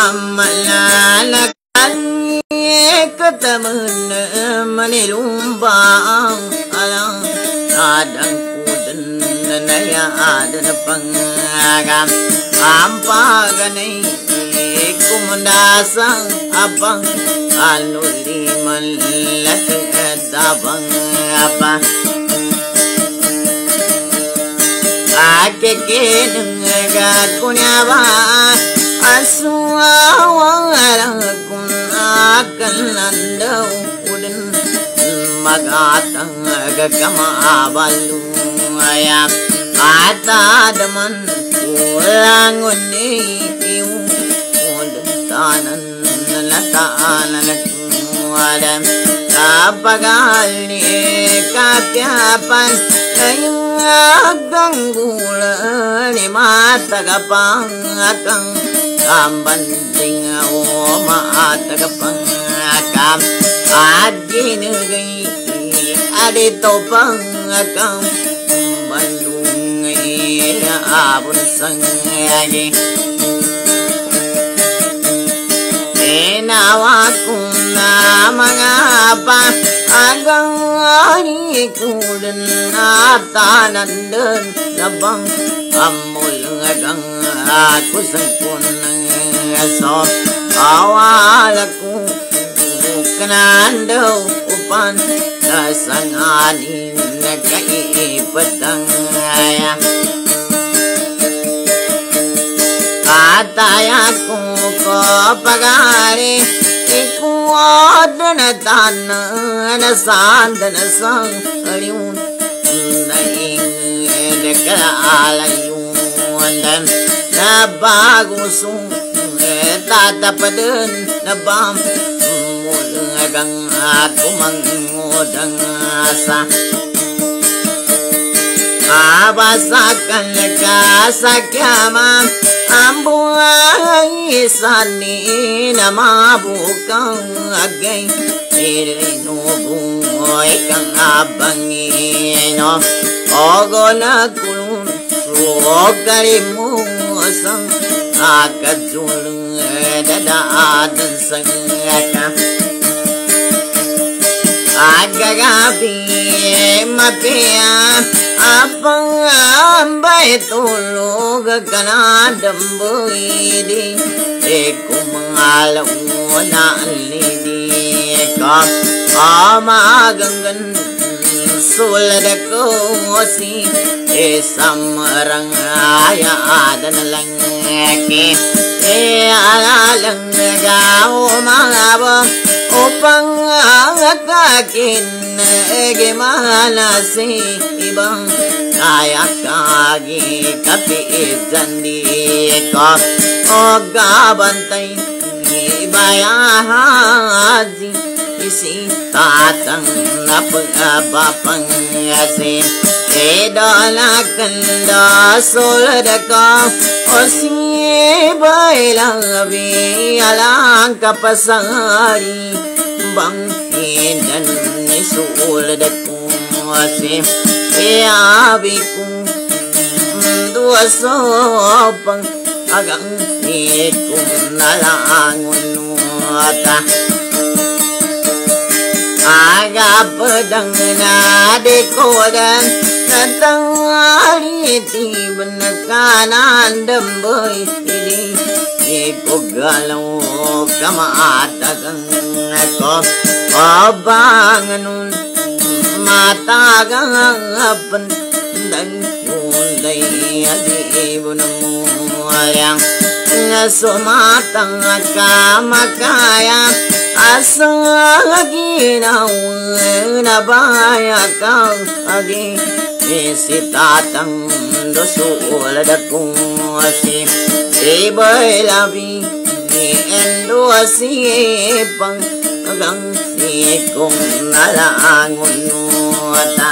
malalakan kataman manilumbang alang adang kudan nanayaan na pangagam ampaganay kumandasang abang anuliman lahat abang apa akekenengat kunyaba aswawang kun akan landaw udin magatang agakamabalu ayam atadaman ulangon niyo tanan nalatanan kuwadam kapagal ni katyapan ayang aganggula ni matagapang akang kambanding o maatagapang akam adinagay adito pang akam bandungay abon sangyagi nawa kung na mga pa agang ani kudan atanan den labang amul agang aku sangkun so awal aku kenando upan dasangani nakai petang ya atayaku ko pagari ikuad na tanan sandan sang aliun naing dekalalayun dan nabagusung tatapaden nabam mulagang aku mangudang asa abasakan kasakyama ambuay sani namabukang agay irinubuhay kang abangino ogo nagkulun rogalimusang akadulung dadaadan sangaka agagabi mapia apang ambay tulog kanadambuidi kumangalaw na alidi ka amaganggan sulad ako si samarang ayaadan lang ki alalang gaumabang upang akakin gimana si ibang kaya kagi kapizan di ko o gabantay ibayahazi isi tatang napagabapang asi edalakan da sulad ko o si bailabi alang kapasari bang dan sulad ko asi abiku dua sopang agang ikum nalangun ata aga pedang na dekodan natang tiban kanan demboy ini ikogalau kamaatagang ko abanganun matagang dan yunday adibun yang sumatang kamakaya asaginaw nabaya kang agi isitatang dosulad akong si ibay labi endo asipang agang ikong nalangon ata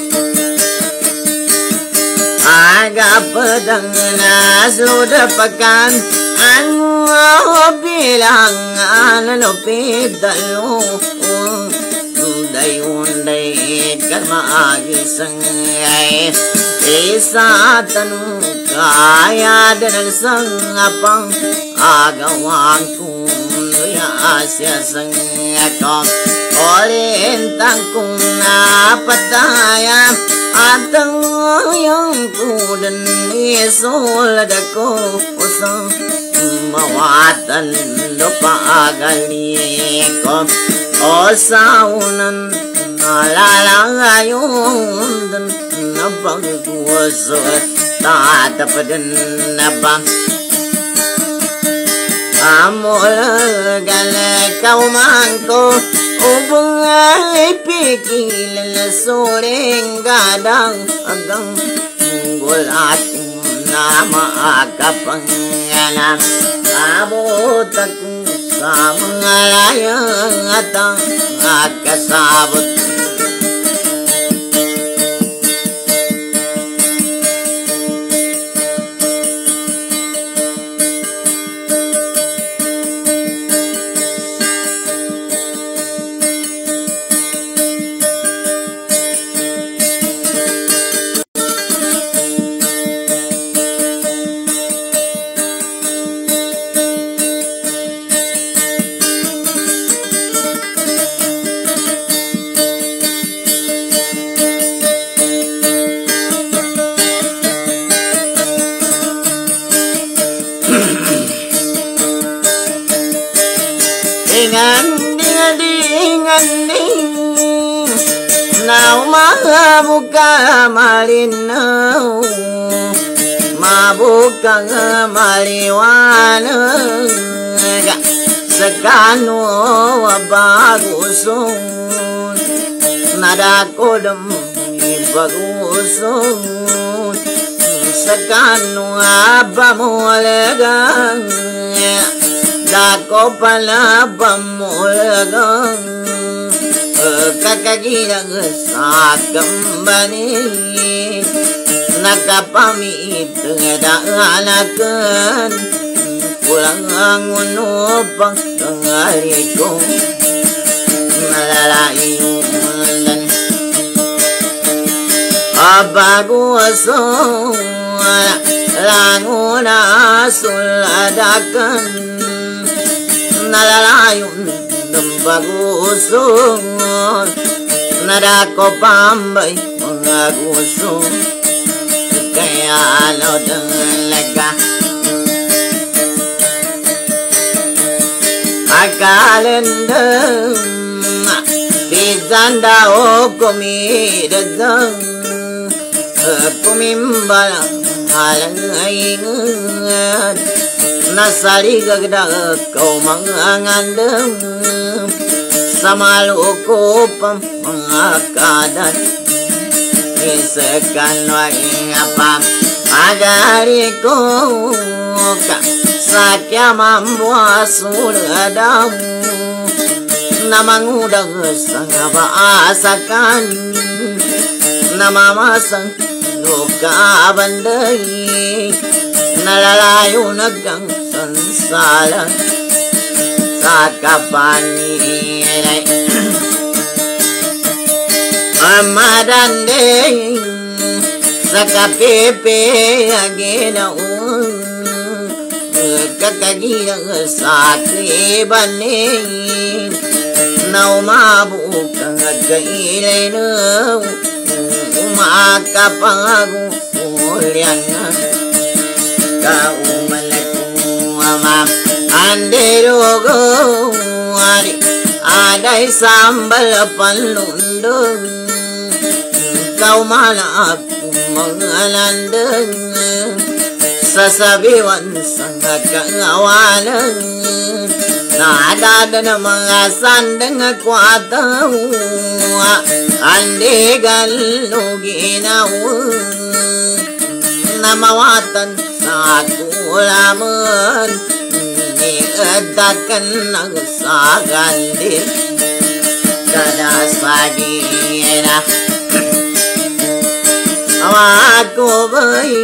aga pedang nasludapakan anu bilang anu pidalo dayun day karma agisang Isa tanu kaya dan sangapang agawang asya sangakong olintang kung napataya atang yung kudan isulad ako usang mawatan lupagali ko o saunan nalalangayon dan nabagwaso tatapadan na bang amol galak kaumangko ubung ay pikil soreng gadang agang gulat na maakapangalan abot ako sa mga layang atang akasabot now mabuka malinaw mabuka maliwanag sa kano baguson nadakodam baguson sa kano bamulagang dako pala bamulagang kakagilang sa kambani nakapamit daanakan pulang ang unupang tangari ko malalayunan abaguaso languna suladakan nalalayun baguson nadako pambay mga gusto kaya ano talaga akalenda bizanda o kumidadang kumimbala halangaingan nasaligagdag kau mangangandang sa malukupang mga kadat isakan wa'ingapang agari ko ka sa kiamambuasuladam na mangudang sa baasakan na mamasang lukabanday nalalayo nagang sansalan sa kapanilay amadandeng sa kapepe aginaon kakagilang sa kribaning na umabukang agkailay na umakapangago ulyang kaumalakong amam anderogo ari aday sambal panlundong kau malap mengalandeng sasabiwan sa kawalan nadada na mga sandang kwataw andigan luginaw namawatan sa kulaman niadakan ng sagandi kada sagina awako bay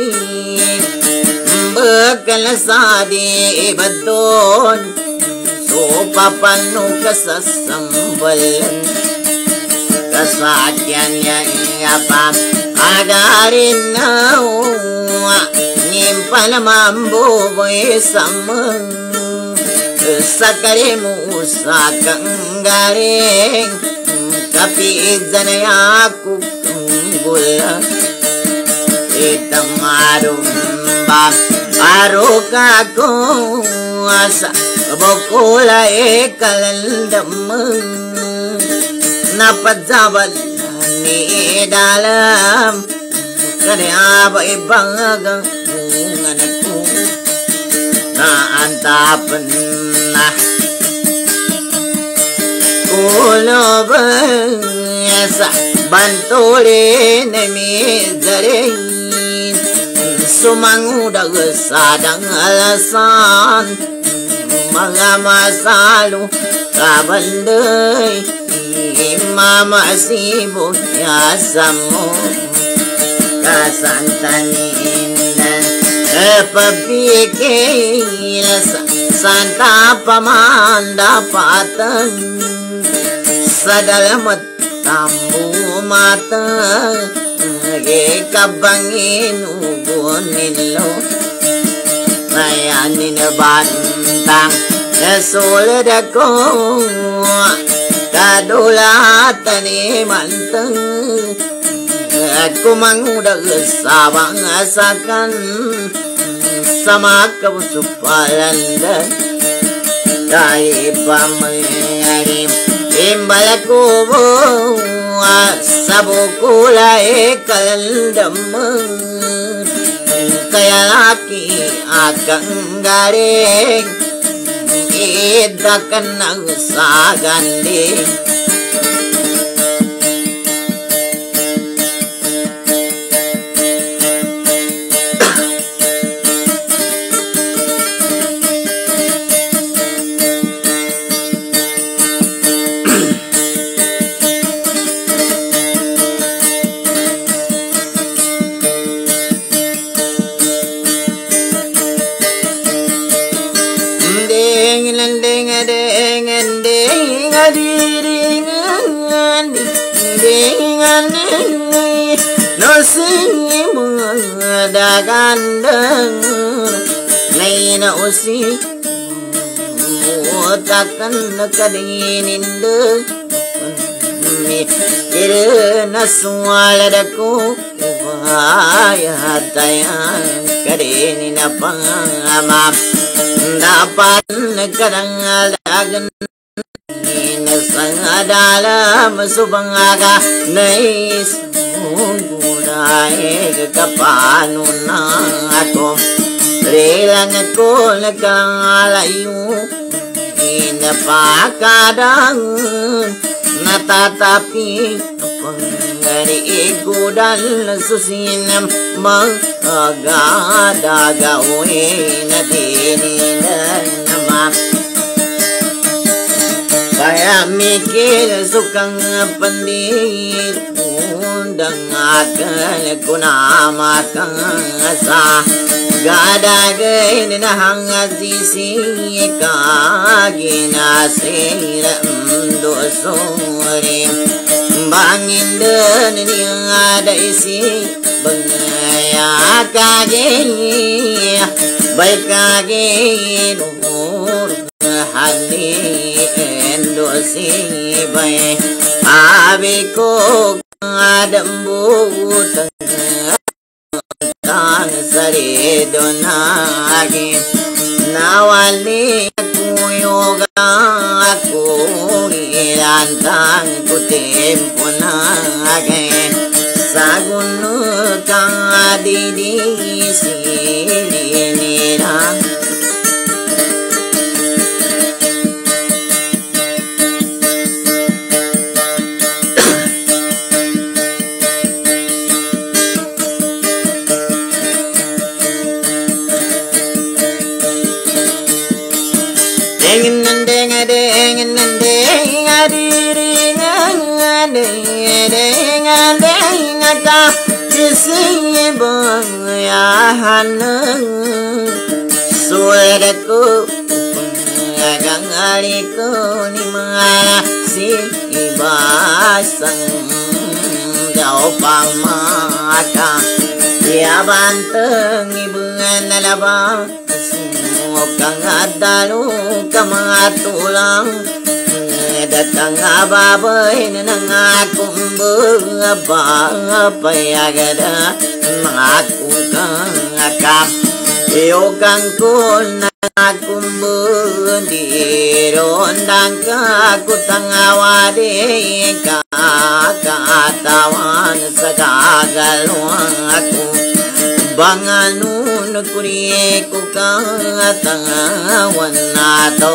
bekal sa di badon so papano kasasambalan kasakyan niya iyapap agarin na nyimpan mambo boy sama sakare mo sa kanggaring kapit na aku gula itamarum bab aruka ko asa bokula ekalandam napadzabal ni dalam kanya ba ibangang anakku naantapan na kulo basa bantulin mizarin sumangudag sadang alasan mga masalo kabanday mamasibo yasamo kasantanin pabikil santa pamandapatan sa dalamat tambu mata kabangin ubon nilo mayanin bantang sulit ako kadulatan manteng kumangudag sabang asakan sama kabusupalan kahit pamayarim imbalaku sabukula ekalandam kaya laki akang garing idakan ng sagandi dagandang naina usi mutakan nakadinindang kira naswaladaku bahayatayan kadinin apamam dapat nakadangalagan inasang dalam subangaga nais ay kapanun na ako rilang ako nagkalayo inapakadang natatapi pangariigudan susinam mag-agadagawin na tininan naman kaya mikil sukang pandir undang akal kunamatang sa gadagay ninahang sisi kaginasiram dosuri bangin dan niya daisi bangaya kagay baik kagay nur hali endosi bay abiko adambutang tang sarido nagi nawali kuyoga aku ilantang kutempo nagi sagunu kang adidi silinira suaraku pengagangariku ni mga si ibasang tao pamaka ya banteng ibungan nalaba sumokang adalu kamatulang datang ababay nang akong payagada akong kang iyo kang kun akong bundiron dang kakutang awade kakatawan sa kagalwang ako banganun kuriye ko katangawan nato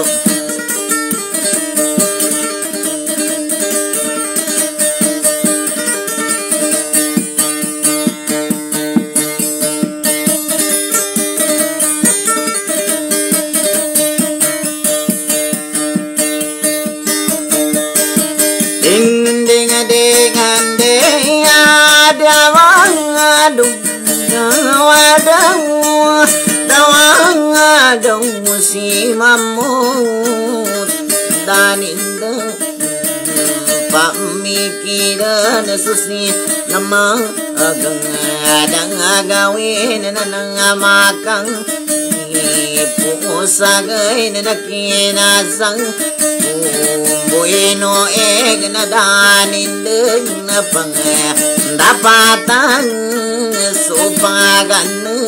Dawang si mamut daninda pamikiran susi namang agang agawin na nangamakang pusagay na nakinasang bueno na daninda na dapatan supagan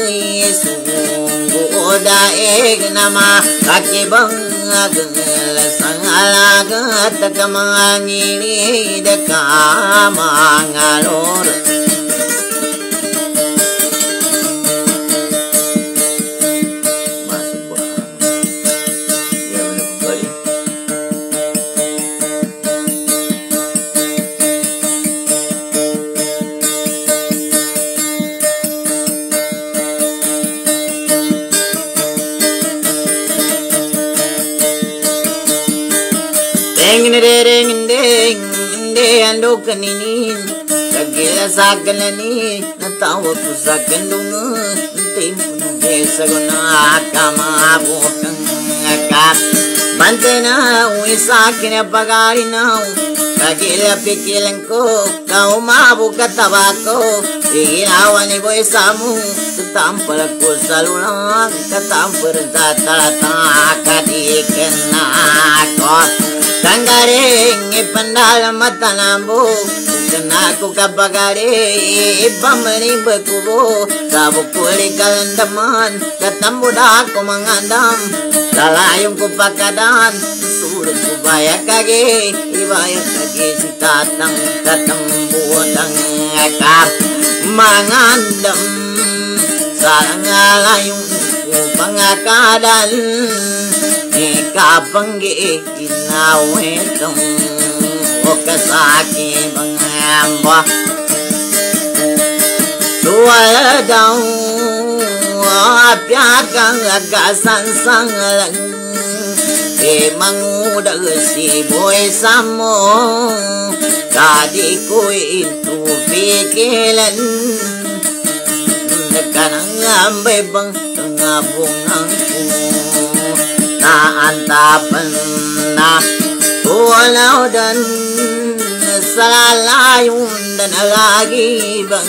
daig nama kakibang sang alagat kamangili dekamangalor ando kaninin kagila sagalani natawa ko sa kandungan tempo ng besa ko na kamabukang akap bante na uwi sa akin na pagari na kagila pikilan ko kaumabuk katabako iginawa ni boy samu tatampal ko sa lulang katampal tatalata kadikan na ako Tanggaring ipandala matanambo Kanaku kapagari ipamaling berkubo Sabukuli kalandaman Katambuda ko mangandam Lalayong ko pakadan Sulod ko bayak kage Ibayak kage si tatang Katambudang akap Mangandam Sarang alayong pangakadan Kapanggi inawetong Okasaki bangamba Suwala daw Apyakang agasan-sang lang Mangudag si boy samo Kadi ko ito pikilan Nagkanang ambay bang Tangabungang ko Naantapan na Walaw dan Salalayong dan alagiban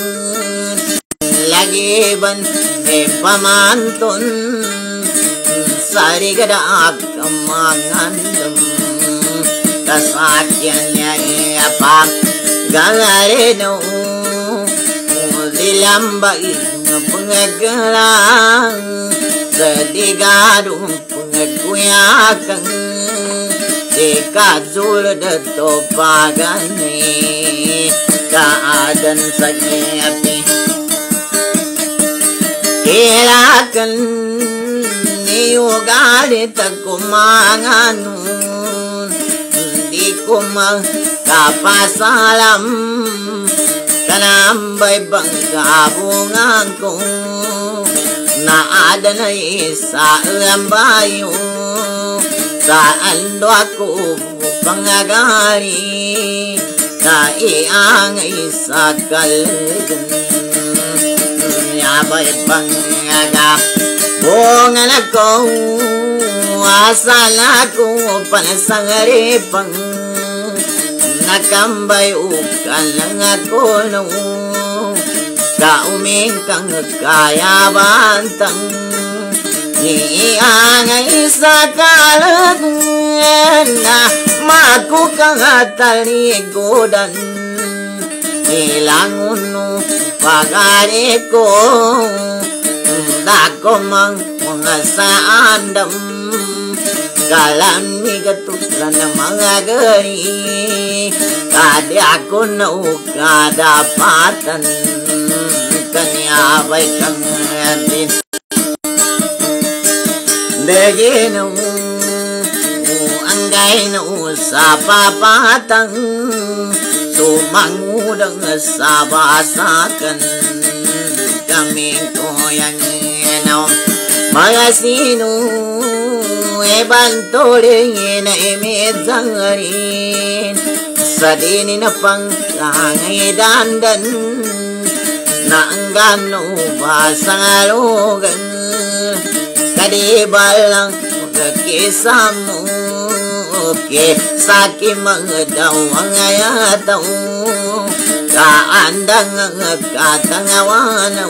Lagiban pamanton Sarigadaak kamangandam Kasakyan niya iapang Galareno Dilambay na pangagalang Sadigadong pangaguyakang Ikazul dato pagani Kaadan sa nyapi Kailakan niyugalit ako manganon Hindi ko magkapasalam Kanambay bang kabungan ko Naadanay sa lambayo Saan do ako pangagari Naiangay sa kalgan Yabay pangagap Bungan ako Asal ako panasangaripang nakambay ukan lang ako noon kauming kang kayabantang niangay sa kalagungan na makukang talikodan nilangon no pagari ko dako mang mga saandam kalan mi gatulan ng mga gari kadi ako na kadapatan kanya bay kang din degi no anggay no sa papatang sumangudang sa basakan kaming koyang mga sino bantuling na imidsangarin sa dini na pangkangay dandan na ang gano ba sa ngalugan kadibalang magkisamo kisaki mga daw ang ayataw kaandang ang katangawanaw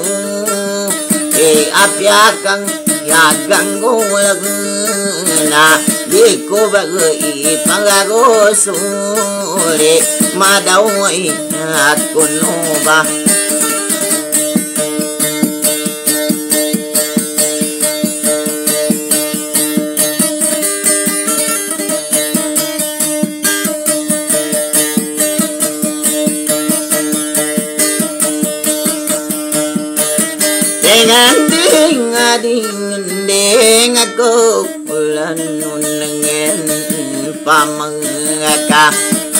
apyakang yagang gulag na di ko bagay pangagosuri madaway at kuno ba ding ako ulan nunengin pamangaka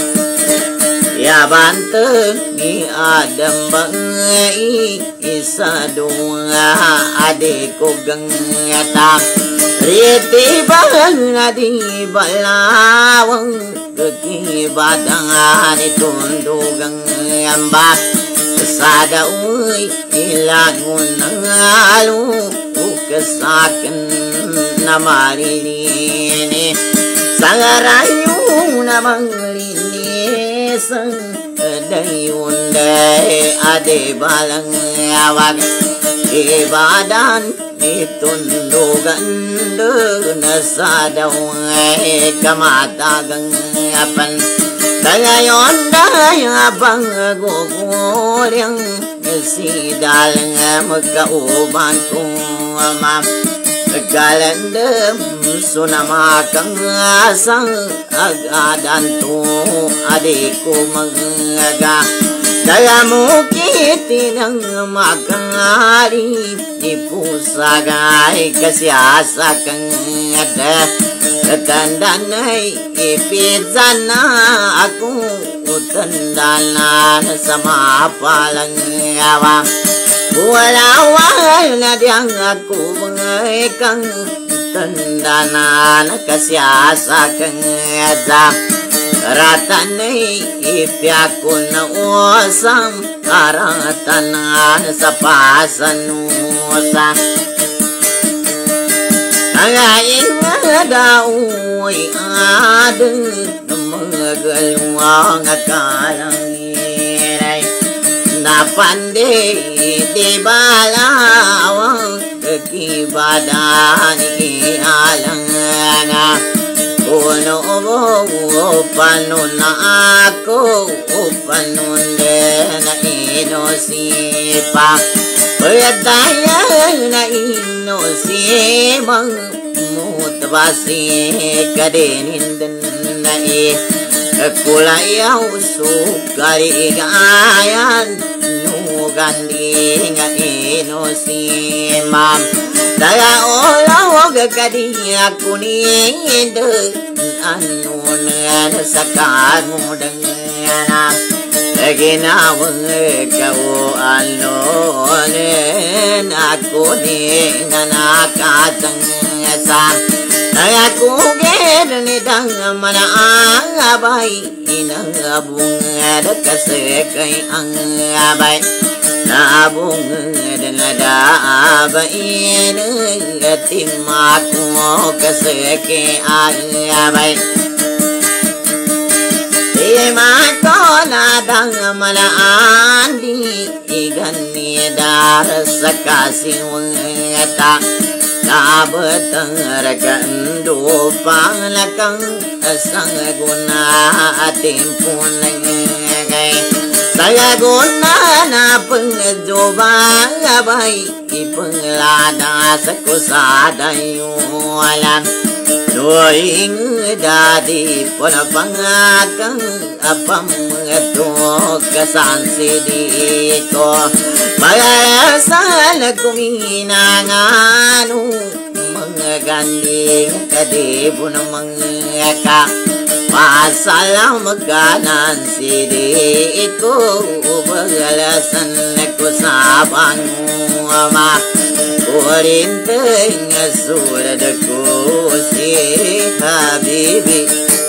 ya bante ni adam bangai isa dunga adeko gangata riti bang adi balawang keki badang tundugang ambak sada uy ilangon ng alo kasakan na marilini sangarayo na manglinis dayon day ade balang awag ibadan itundugan doon sa daw kamatagang apan ngayon dahil abang guguryang si dalang magkauban kong ama kalandam sunamakang asang agadan to adiko mga kaya mo kitinang makangari ipusagay kasi asa kang Tandaan ay ipizan na ako tandaan na sa mapalang awa wala na diyang ako mga ikang tandaan na kasyasa kang ada ratan ay ipyako na usam karatan sa pasanusa Ngayon nga daw ay adang mga galwang at kalangiray napandi di balawang kakibadan ialang nga uno panon na ako panon na inosipa Pagdayan na inosipang mutabasi kadenindan na kulayaw sukaligayan nugandi nga inosimam Daya olaw kadiya kunindo anu na sa kamudang ginawang ikaw anonin ako din na nakatang sa ako ginanidang manaang abay inangabungad kasi kay ang abay nabungad na daabain at timak mo kasi kay ang abay Imakona dang malaan di igani dar sakasi wata kabetang rakandu panglakang asang guna atimpun ngay saya guna na pengjoba bay ipenglada sakusadayulan doing dadi panapangatang apam ito kasansidi ko Pagayasal kuminanganu mga ganding kadebo ng mga ka Pasalang magkanan sidi ko Pagalasan ko sa panguma Kurinteng asurad ko si Habibi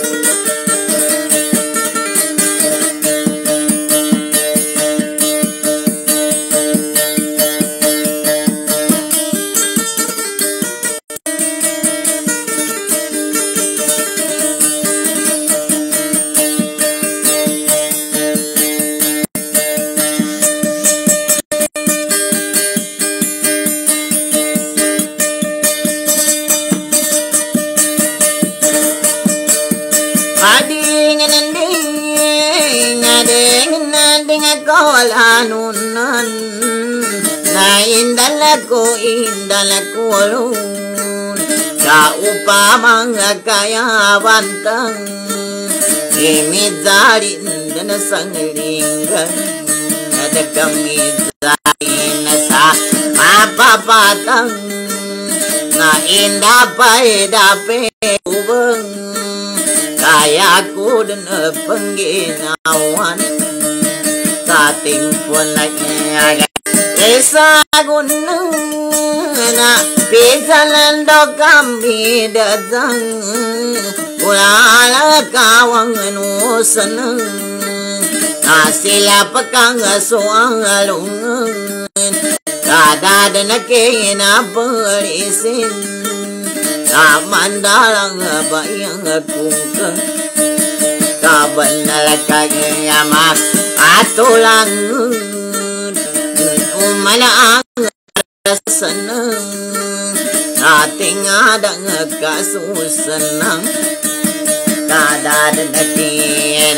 Kolanunan na indalako lun sa upamang kayawantang imidzarin na sanglinggan at kamidzarin sa mapapatang na indapay dape ubang kaya ko na pangginawan sa ating punay isa gunung na pisalan daw kami dadang ulala kawang anusan sila pagkang asuang alungan kadada na kinapalisin sa mandalang bayang kungka kabal na lakagyamak atulang umalaang rasanang ating adang kasusanang kadadadakin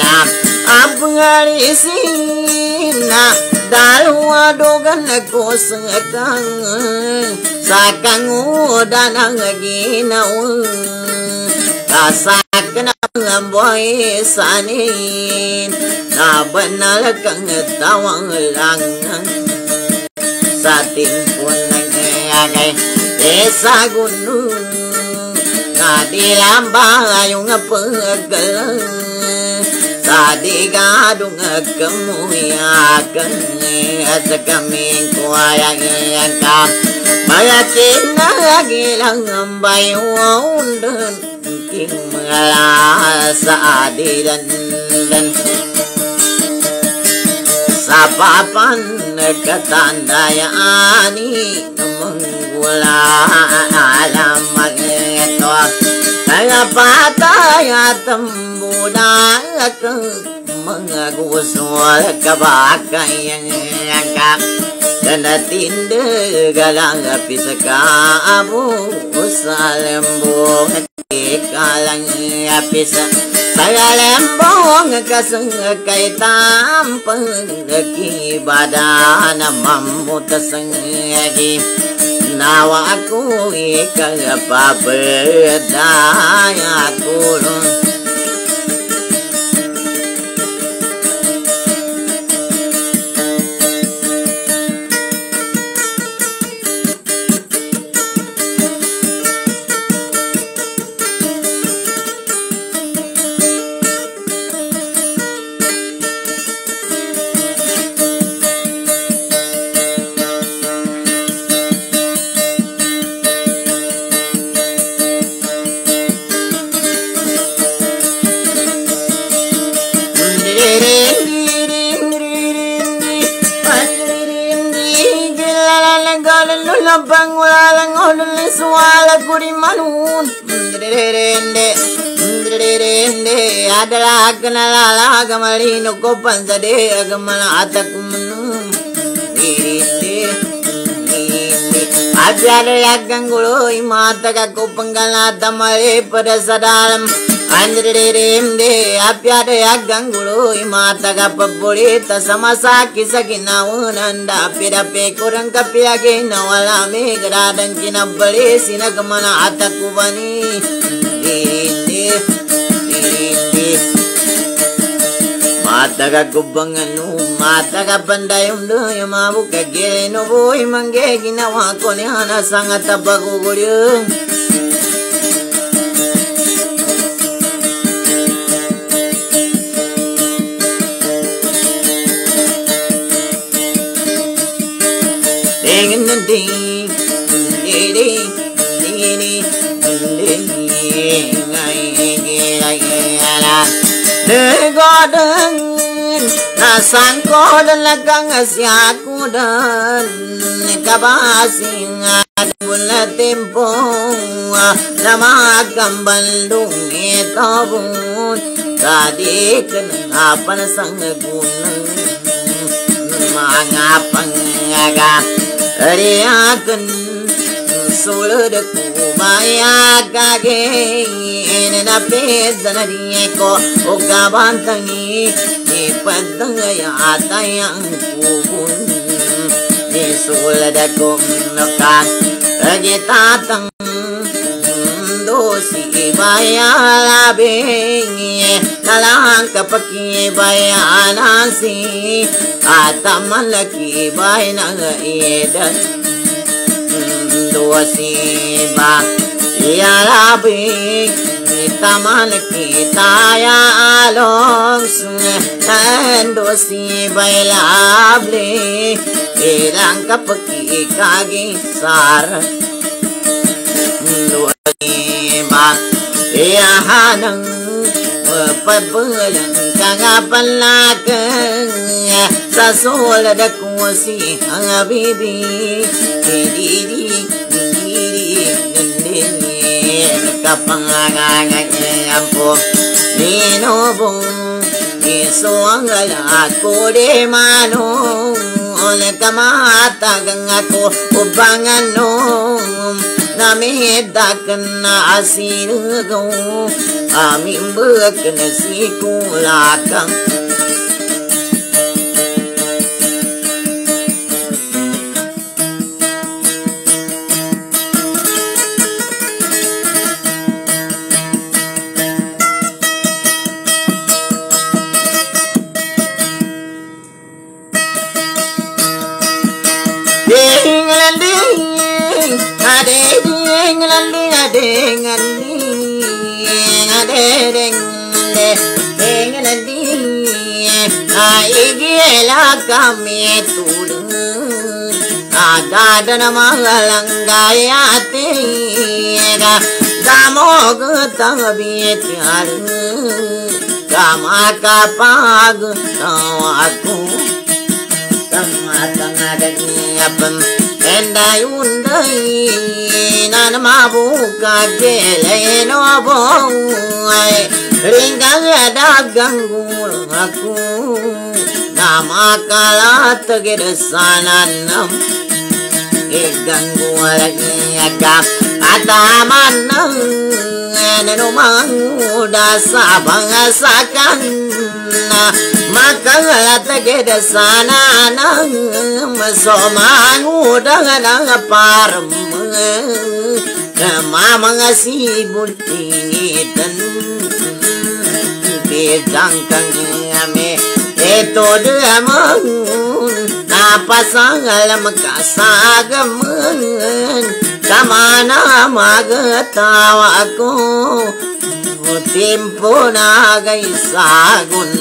abngalisin na dalwa dogan nagkusakang sa kangudan ang ginawa kasak na ang buhay sanin na banal kang tawang langan sa timpon ng agay sa gunung na dilamba yung paggalang sa digadong kamuyakan at sa kaming kuwayang ka mga tinagilang ang bayundan king mga sa adilan sa papan katandayani namang wala alam ito kaya patay at tambunan at mga gusto kabakayan ka kanatindagang apis kaabo sa lembong at ikalang apis sa lembong kasang kay tampang nakibada na mamutasang agi nawa ako ikagapabedaya kulong bang wala lang ulis wala kuri manun rende adalah kenalala gamalino ko pansade agamala atakumunum dirinde abyada yagangulo imata ko panggala tamale pada sadalam Andreremde abyada yagangulo imata ka paborita samasa kisaginawunanda pirape kurang kapiage nawala me gradang kinabale sinagamana atakubani mata ka kubanganu mata ka pandayum do yamabu ka geno boy mangge ginawa ko ni hana sangat tabagugulyo ding ding Negodeng nasang ko dan lagang asyaku dan kabasing bulan tempong nama kambandung itu pun tadi kenapa sang gunung mangapang agak riakan suludeku maya kage na pezana dieko ugabantangi ipadangaya atayang kubun ni suludeku nokat agitatang dosi baya labing nalang kapaki baya nasi atamalaki baya nangaidan dosi ba ya labing taman kita ya along dosi baya labing ilang kapaki kagi sar ya hanang pabulang kangapalakan sa sola da kusi ang bibi diri kapangangangan po ninobong iso ang lahat ko de manong oleh kamatagang ako ubangan nong namidakan na asirgo aming bakan na sikulakang kami turun ada dan mahalanggaya tiga damo getang biar kama kapag tawaku kama tengah dagiapan endayundai nan mabuka jele no boy ringgang dagang aku nama kalat gedesanan iganggu lagi agak ataman nenumang dasa bangsakan maka kalat gedesanan masomang dengan parem mama ngasih bultitan bidang kami itu dia mengun napasang alam kasagaman kamana magatawa ko tempo na gaisagun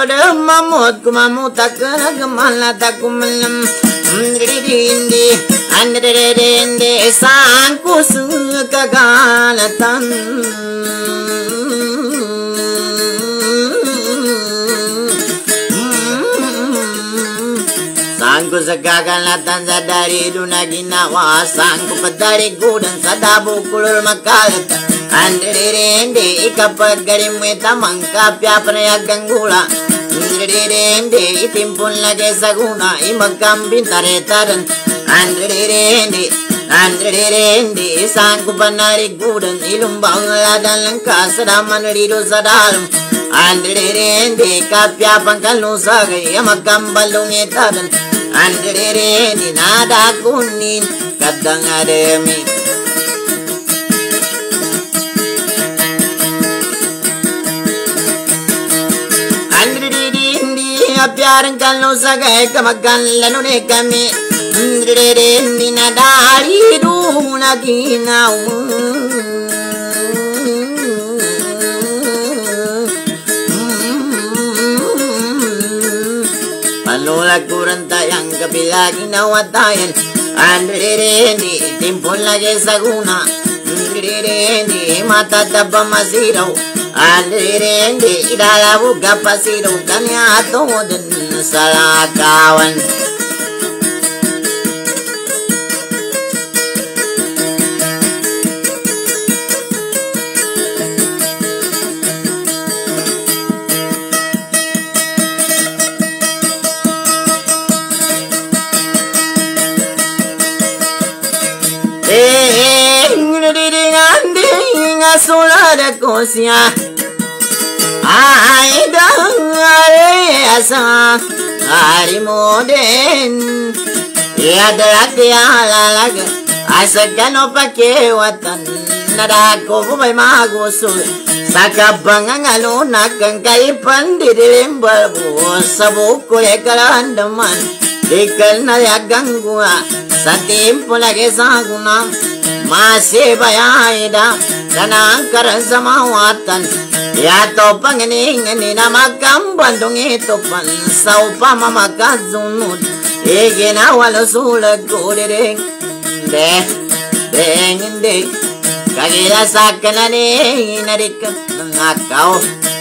koda mamut kumamu takana gemala takumelam Dindi andre sangku sukagalatan Sangku segagalatan sadari dunaginawa Sangku pedari gudan sadabu kulul makalat Andre ikapagari tamangkapya panayagang gula Andre itimpun lagi saguna imagkambin taretaran Andre sangku panari gudan ilumbang ladan lengkas sadaman rido sadalam Andre kapya pangkalusagay magkambalong itaran Andre nada kunin kadang ademi Piaran kalau sagai kemakan lalu ne kami Dina dari duna ginau Panula kurang tayang kabila ginawatayan Andre timpun lagi saguna Andre mata taba masiraw Andre idalabu kapasido kanya atod salakawan Solar kosya ay dangare asa hari moden ya dalati alalag asa kano pakewatan nadako bumay magusul sakabangang ano nakang kaipan didilimbar buos sa buko ekalandaman ikal na yagang gua sa timpo lagi sa gunam masih bayayda kanang karasamawatan yato panginingan na magkambandong ito pan sa upama makazunod iginawalo sulag ko direng hindi kagila sa kanani narikat ng akaw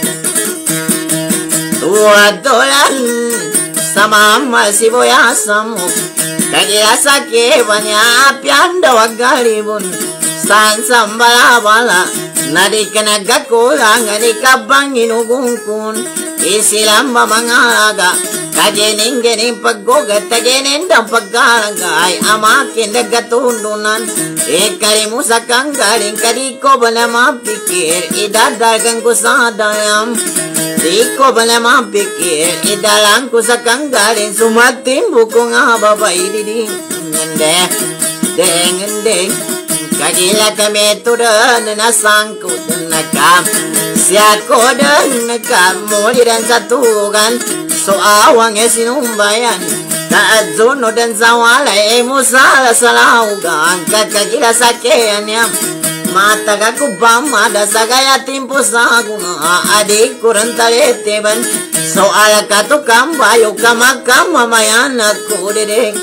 tuwadolan sa mama sibuyasam mo kagila sa kibanya pianda wagalibon san sambalabala nadikanagakulang anikabang inugungkun isilamba mangalaga kajening gening paggogat tagenin da pagkalagay amakin nagatundunan ikarimu sa kanggaling kadiko bala mapikir idadagang ko sa dayam di ko bala mapikir idalang ko sa kanggaling sumatimbo ko nga babay diding deng kagila kami turun na sangkut nakam siat ko dan nakam muli dan satugan so awang sinumbayan kaadzuno dan zawalay musala salaugan kagila sakean yam mata kakubam ada sagaya timpo saguna adik kurang taleteban so ala katukam bayo kamakam mamayan aku dedeng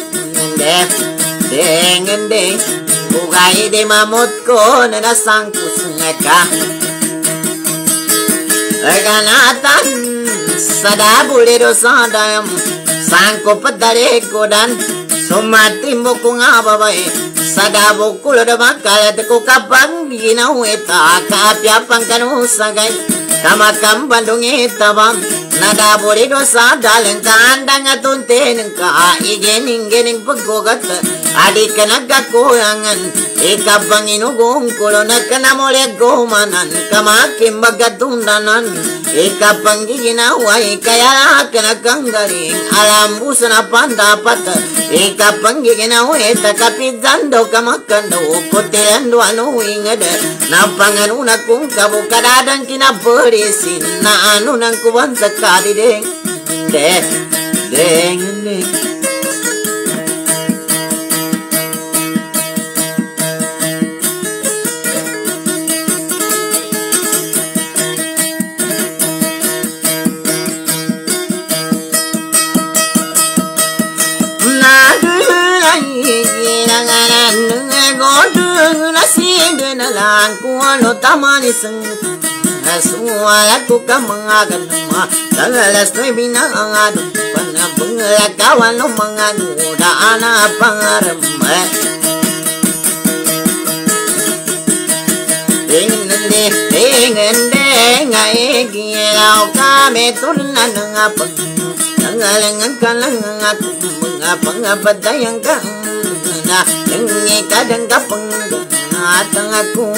deng Bugay di mamut ko na nasangkus ngeka Ganatan sa dabulido sa dayam Sangko padari ko dan sumatimbo ko nga babay Sa dabo kulo da makalat ko kapag ginawita Kaapyapang kanusagay Kamakambandong itabam Nadabulido sa dalang kaandang atuntin ka Igining pagkugat Adik ka nagkakuyangan Ikabang inugong kulo Nagkanamulig kumanan Kamakim magatundanan Ikabang giginaway Kaya ka nagkanggaling Alam mo sa napandapat Ikabang giginaway Takapizando kamakando Kutilando ano ingad Napangano na kung kabukadadang kinabarisin Na ano nang kuwan sa kadideng Deng lang kuano tamani seng Suala ku kamangagan ma Talalas no'y binangado Panabungakawan no mga nudaan na pangarama Tingin ngay gilaw kami turunan nga pag Nangalangan ka lang ako mga pangabadayang ka Na yung kadang kapang at ang ako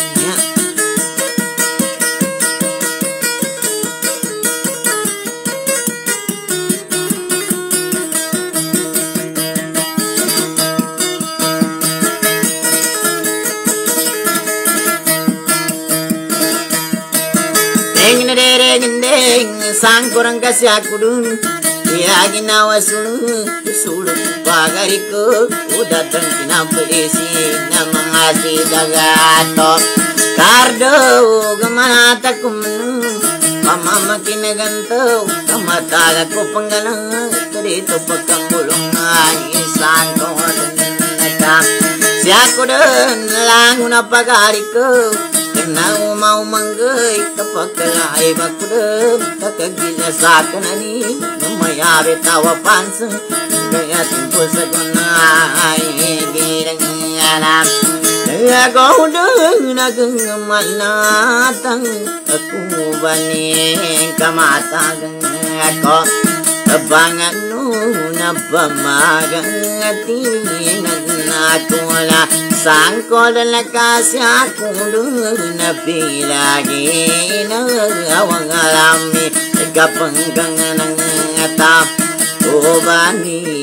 sang kurang kasih aku dun Yagi nawa sulu pagariku udah tengkina polisi na mengasi dagato kardo gamana takum mama makin ganto kamata ko panggalang dito pagkambulong isan ko nata si aku dun lang una pagariku Nau mau manggai kapag kalay bakudem Takagila sa kanani Namaya betawa pansang Kaya timpo sa kunay Girang alam Ako dun nagmalatang Ako baning kamatagang ako Abangan nun na pamagang Atingan na tula Sangko dan kasi ako doon na pilagi na awang alami Nagkapanggang ng atap O ba ni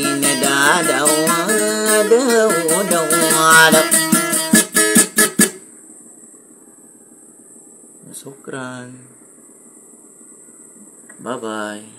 nadadaw Sukran Bye-bye